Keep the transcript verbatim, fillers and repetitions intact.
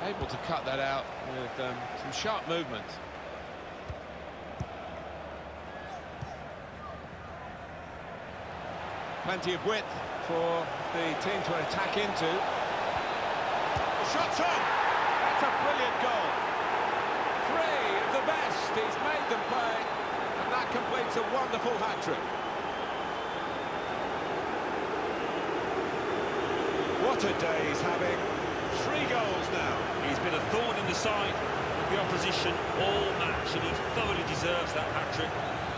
Able to cut that out with um, some sharp movement. Plenty of width for the team to attack into. The shot's on! That's a brilliant goal. Three of the best. He's made them pay, and that completes a wonderful hat-trick. What a day he's having. Three goals now. He's been a thorn in the side of the opposition all match, and he thoroughly deserves that hat-trick.